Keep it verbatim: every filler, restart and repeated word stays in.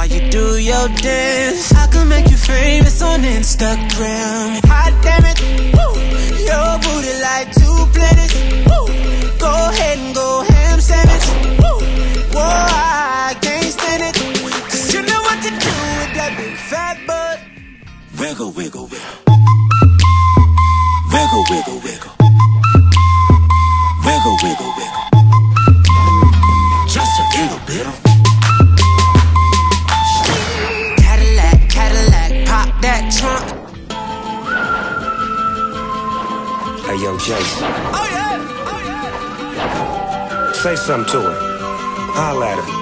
while you do your dance. I can make you famous on Instagram. Hot damn it, woo. Your booty like two planets, woo. Go ahead and go ham sandwich, woo. Whoa, I can't stand it, cause you know what to do with that big fat butt. Wiggle, wiggle, wiggle. Wiggle, wiggle, wiggle. Wiggle, wiggle, wiggle. Just a little bit. Cadillac, Cadillac, pop that trunk. Hey, yo, Jason. Oh yeah, oh yeah. Say something to her. Holla at her.